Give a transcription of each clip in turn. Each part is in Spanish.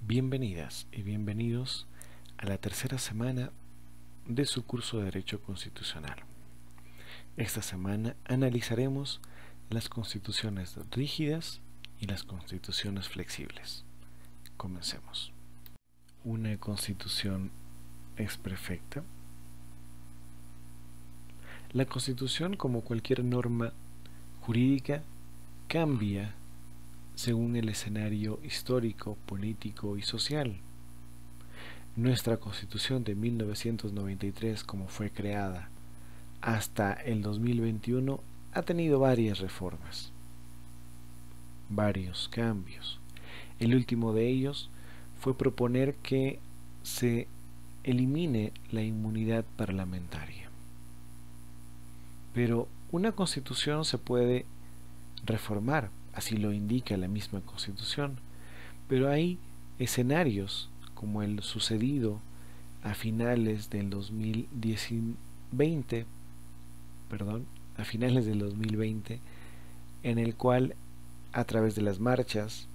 Bienvenidas y bienvenidos a la tercera semana de su curso de Derecho Constitucional. Esta semana analizaremos las constituciones rígidas y las constituciones flexibles. Comencemos. ¿Una constitución es perfecta? La Constitución, como cualquier norma jurídica, cambia según el escenario histórico, político y social. Nuestra Constitución de 1993, como fue creada hasta el 2021, ha tenido varias reformas, varios cambios. El último de ellos fue proponer que se elimine la inmunidad parlamentaria. Pero una Constitución se puede reformar, así lo indica la misma Constitución, pero hay escenarios como el sucedido a finales del 2020, en el cual, a través de las marchas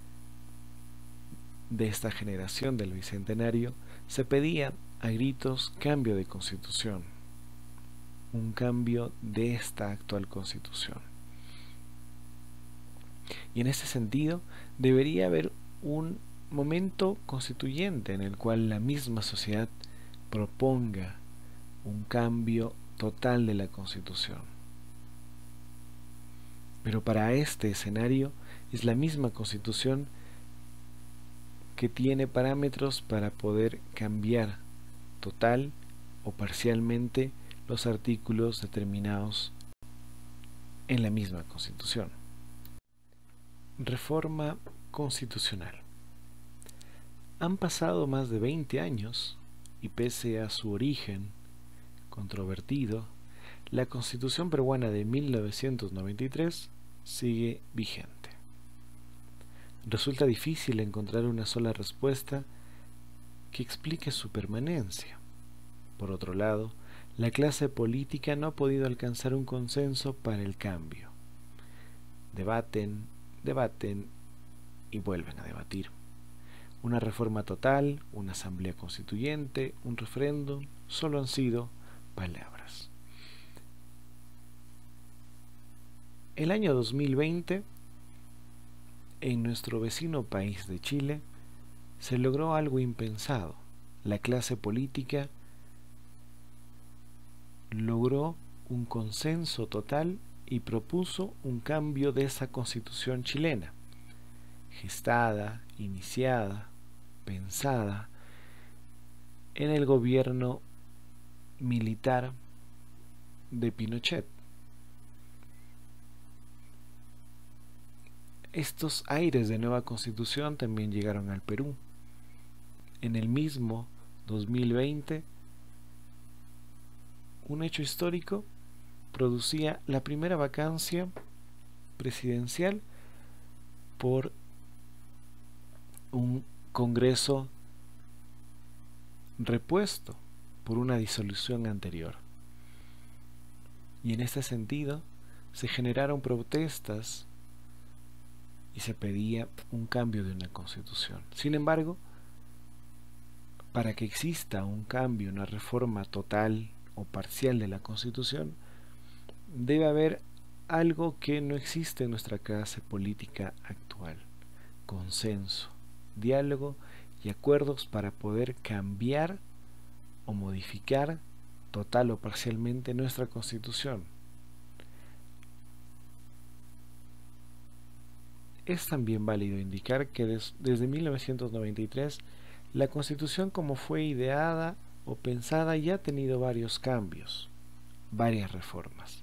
de esta generación del Bicentenario, se pedía a gritos cambio de Constitución, un cambio de esta actual Constitución. Y en ese sentido debería haber un momento constituyente en el cual la misma sociedad proponga un cambio total de la Constitución. Pero para este escenario es la misma Constitución que tiene parámetros para poder cambiar total o parcialmente los artículos determinados en la misma Constitución. Reforma constitucional. Han pasado más de 20 años y pese a su origen controvertido, la Constitución peruana de 1993 sigue vigente. Resulta difícil encontrar una sola respuesta que explique su permanencia. Por otro lado, la clase política no ha podido alcanzar un consenso para el cambio. Debaten y vuelven a debatir. Una reforma total, una asamblea constituyente, un referéndum, solo han sido palabras. El año 2020, en nuestro vecino país de Chile, se logró algo impensado. La clase política logró un consenso total y propuso un cambio de esa Constitución chilena, gestada, iniciada, pensada en el gobierno militar de Pinochet. Estos aires de nueva Constitución también llegaron al Perú. En el mismo 2020, un hecho histórico producía la primera vacancia presidencial por un Congreso repuesto por una disolución anterior. Y en este sentido se generaron protestas y se pedía un cambio de una Constitución. Sin embargo, para que exista un cambio, una reforma total o parcial de la Constitución, debe haber algo que no existe en nuestra clase política actual: consenso, diálogo y acuerdos para poder cambiar o modificar total o parcialmente nuestra Constitución. Es también válido indicar que desde 1993 la Constitución, como fue ideada o pensada, ya ha tenido varios cambios, varias reformas.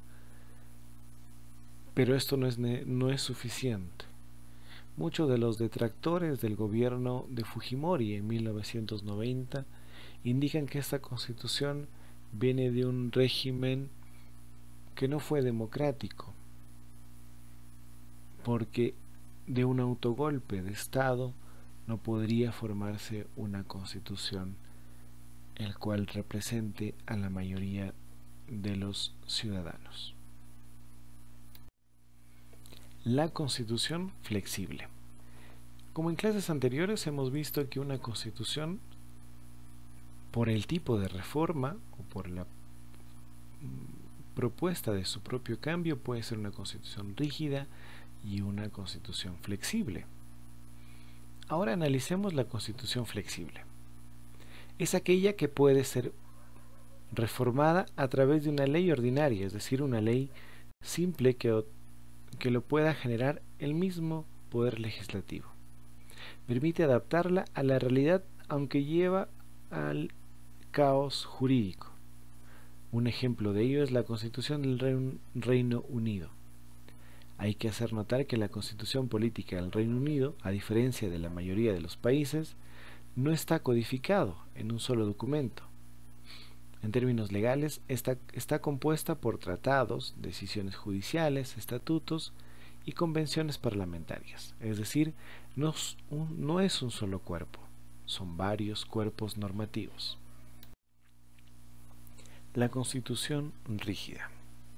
Pero esto no es suficiente. Muchos de los detractores del gobierno de Fujimori en 1990 indican que esta Constitución viene de un régimen que no fue democrático, porque de un autogolpe de Estado no podría formarse una Constitución el cual represente a la mayoría de los ciudadanos. La Constitución flexible. Como en clases anteriores hemos visto que una constitución, por el tipo de reforma o por la propuesta de su propio cambio, puede ser una constitución rígida y una constitución flexible. Ahora analicemos la constitución flexible. Es aquella que puede ser reformada a través de una ley ordinaria, es decir, una ley simple que lo pueda generar el mismo poder legislativo. Permite adaptarla a la realidad, aunque lleva al caos jurídico. Un ejemplo de ello es la Constitución del Reino Unido. Hay que hacer notar que la Constitución política del Reino Unido, a diferencia de la mayoría de los países, no está codificado en un solo documento. En términos legales, está compuesta por tratados, decisiones judiciales, estatutos y convenciones parlamentarias. Es decir, no es un solo cuerpo, son varios cuerpos normativos. La Constitución rígida.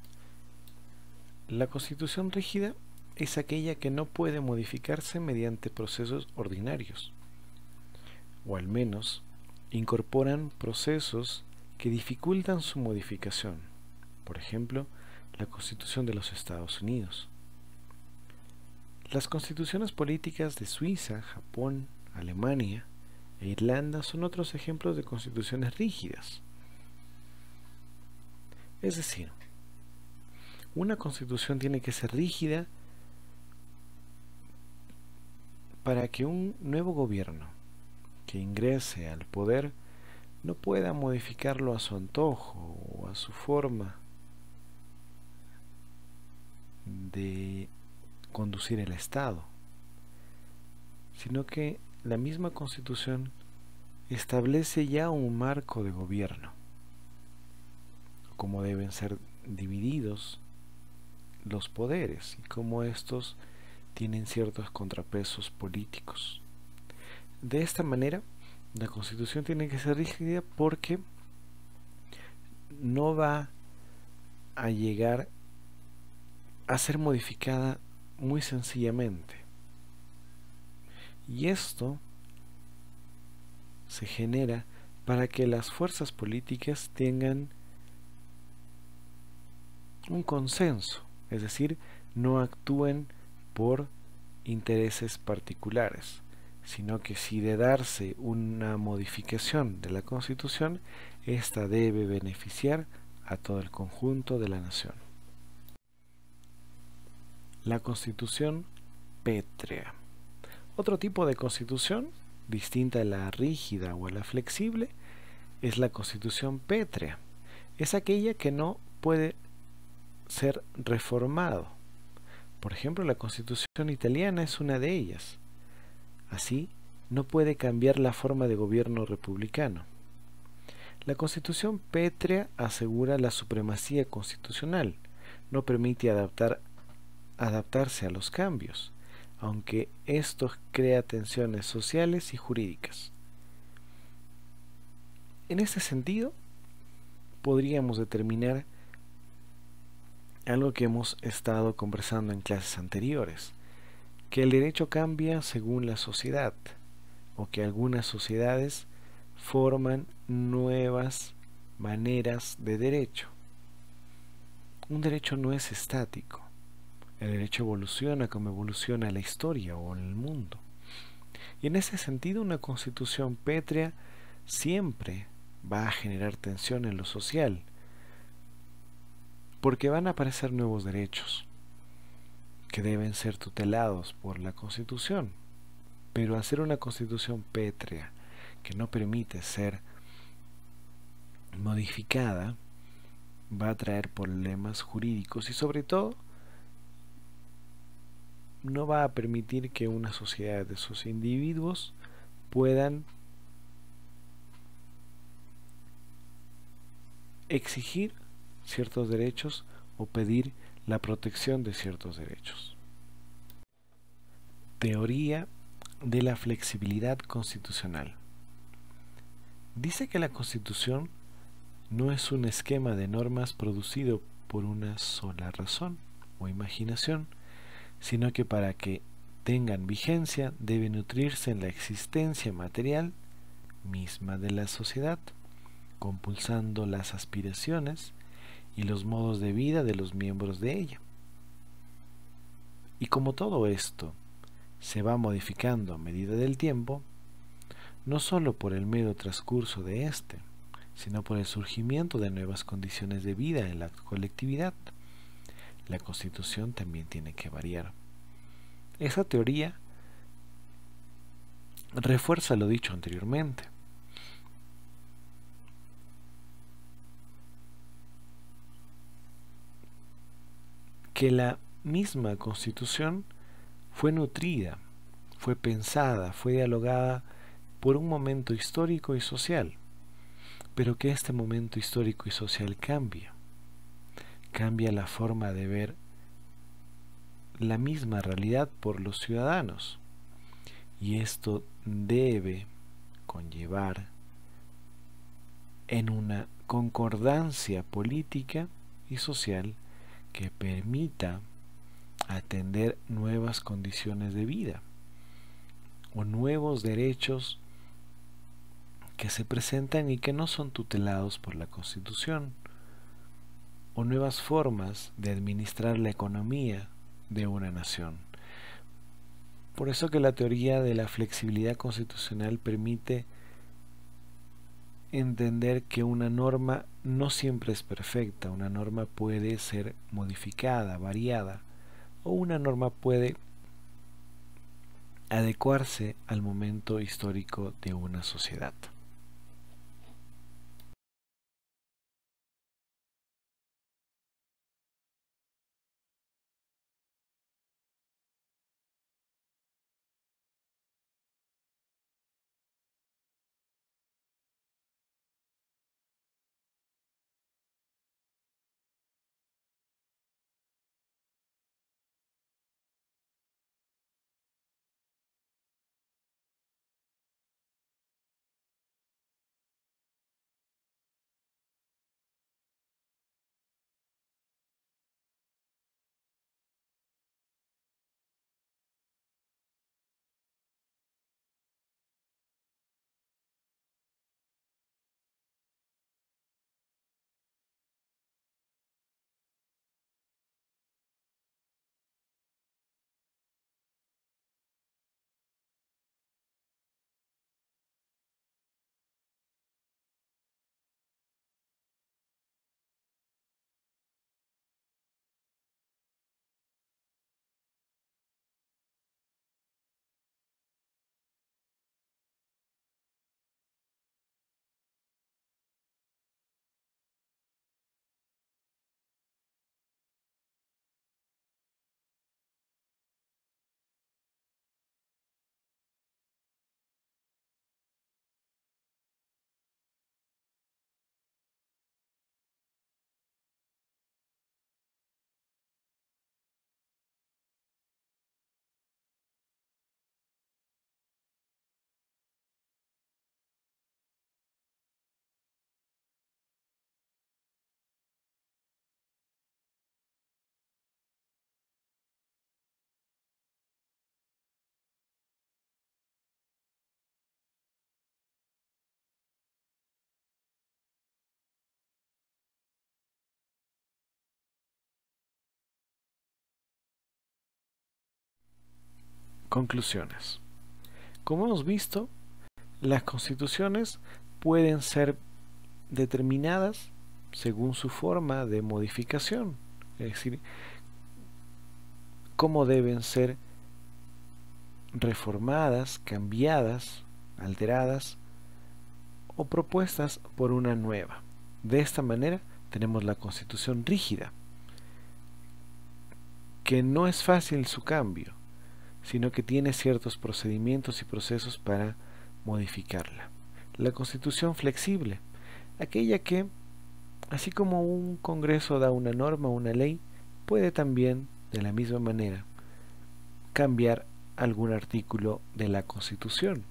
La Constitución rígida es aquella que no puede modificarse mediante procesos ordinarios, o al menos incorporan procesos que dificultan su modificación. Por ejemplo, la Constitución de los Estados Unidos. Las constituciones políticas de Suiza, Japón, Alemania e Irlanda son otros ejemplos de constituciones rígidas. Es decir, una constitución tiene que ser rígida para que un nuevo gobierno que ingrese al poder no pueda modificarlo a su antojo o a su forma de conducir el Estado, sino que la misma Constitución establece ya un marco de gobierno, cómo deben ser divididos los poderes y cómo estos tienen ciertos contrapesos políticos. De esta manera, la Constitución tiene que ser rígida porque no va a llegar a ser modificada muy sencillamente. Y esto se genera para que las fuerzas políticas tengan un consenso, es decir, no actúen por intereses particulares, sino que si de darse una modificación de la Constitución, ésta debe beneficiar a todo el conjunto de la nación. La Constitución pétrea. Otro tipo de Constitución, distinta a la rígida o a la flexible, es la Constitución pétrea. Es aquella que no puede ser reformado. Por ejemplo, la Constitución italiana es una de ellas. Así, no puede cambiar la forma de gobierno republicano. La Constitución pétrea asegura la supremacía constitucional, no permite adaptarse a los cambios, aunque esto crea tensiones sociales y jurídicas. En este sentido, podríamos determinar algo que hemos estado conversando en clases anteriores, que el derecho cambia según la sociedad, o que algunas sociedades forman nuevas maneras de derecho. Un derecho no es estático. El derecho evoluciona como evoluciona la historia o el mundo. Y en ese sentido, una constitución pétrea siempre va a generar tensión en lo social, porque van a aparecer nuevos derechos que deben ser tutelados por la Constitución. Pero hacer una Constitución pétrea que no permite ser modificada va a traer problemas jurídicos y sobre todo no va a permitir que una sociedad de sus individuos puedan exigir ciertos derechos o pedir la protección de ciertos derechos. Teoría de la flexibilidad constitucional. Dice que la Constitución no es un esquema de normas producido por una sola razón o imaginación, sino que para que tengan vigencia debe nutrirse en la existencia material misma de la sociedad, compulsando las aspiraciones y los modos de vida de los miembros de ella. Y como todo esto se va modificando a medida del tiempo, no sólo por el mero transcurso de éste, sino por el surgimiento de nuevas condiciones de vida en la colectividad, la Constitución también tiene que variar. Esa teoría refuerza lo dicho anteriormente. Que la misma Constitución fue nutrida, fue pensada, fue dialogada por un momento histórico y social, pero que este momento histórico y social cambia la forma de ver la misma realidad por los ciudadanos, y esto debe conllevar en una concordancia política y social que permita atender nuevas condiciones de vida o nuevos derechos que se presentan y que no son tutelados por la Constitución, o nuevas formas de administrar la economía de una nación. Por eso que la teoría de la flexibilidad constitucional permite entender que una norma no siempre es perfecta, una norma puede ser modificada, variada, o una norma puede adecuarse al momento histórico de una sociedad. Conclusiones. Como hemos visto, las constituciones pueden ser determinadas según su forma de modificación, es decir, cómo deben ser reformadas, cambiadas, alteradas o propuestas por una nueva. De esta manera tenemos la Constitución rígida, que no es fácil su cambio, sino que tiene ciertos procedimientos y procesos para modificarla. La Constitución flexible, aquella que, así como un Congreso da una norma o una ley, puede también, de la misma manera, cambiar algún artículo de la Constitución.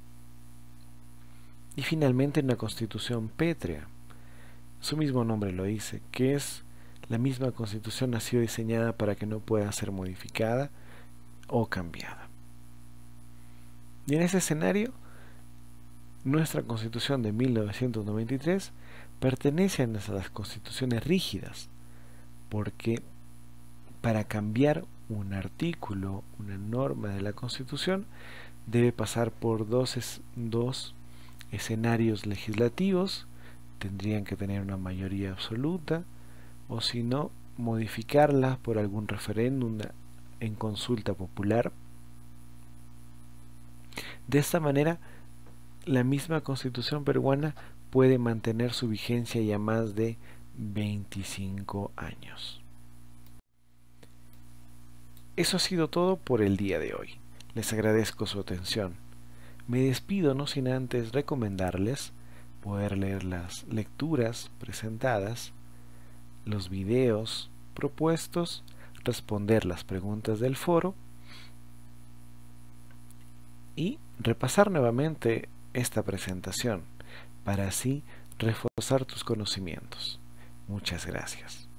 Y finalmente una Constitución pétrea, su mismo nombre lo dice, que es la misma Constitución ha sido diseñada para que no pueda ser modificada o cambiada. Y en ese escenario, nuestra Constitución de 1993 pertenece a las constituciones rígidas, porque para cambiar un artículo, una norma de la Constitución, debe pasar por dos escenarios legislativos, tendrían que tener una mayoría absoluta, o si no, modificarlas por algún referéndum en consulta popular. De esta manera, la misma Constitución peruana puede mantener su vigencia ya más de 25 años. Eso ha sido todo por el día de hoy. Les agradezco su atención. Me despido no sin antes recomendarles poder leer las lecturas presentadas, los videos propuestos, responder las preguntas del foro y repasar nuevamente esta presentación para así reforzar tus conocimientos. Muchas gracias.